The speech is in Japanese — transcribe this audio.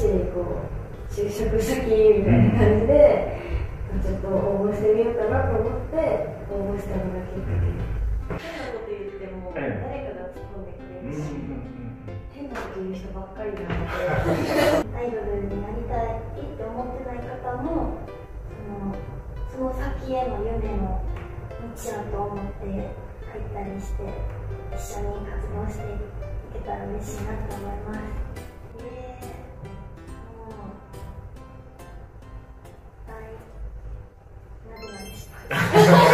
しいこう就職先みたいな感じで、ちょっと応募してみようかなと思って応募したのがきっかけ。変なこと言っても誰かが突っ込んでくれるし、変なこと言う人ばっかりなのでアイドルになりたいって思ってない方もその先への夢の道だと思って入ったりして一緒に活動していけたら嬉しいなと思います。もうなでなでします